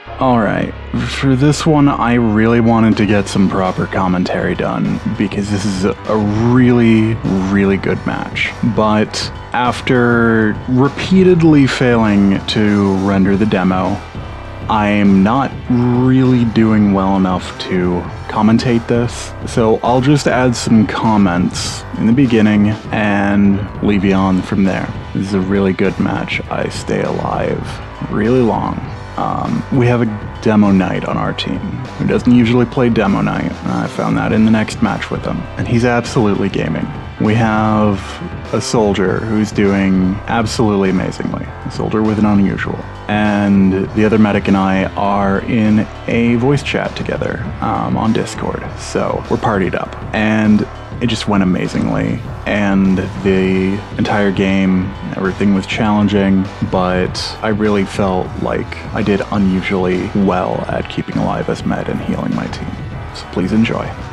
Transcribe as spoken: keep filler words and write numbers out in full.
Alright, for this one I really wanted to get some proper commentary done because this is a really, really good match. But after repeatedly failing to render the demo, I'm not really doing well enough to commentate this, so I'll just add some comments in the beginning and leave you on from there. This is a really good match. I stay alive really long. Um, we have a demo knight on our team who doesn't usually play demo knight. I found that in the next match with him, and he's absolutely gaming. We have a soldier who's doing absolutely amazingly, a soldier with an unusual. And the other medic and I are in a voice chat together um, on Discord, so we're partied up. And it just went amazingly, and the entire game, everything was challenging, but I really felt like I did unusually well at keeping alive as med and healing my team. So please enjoy.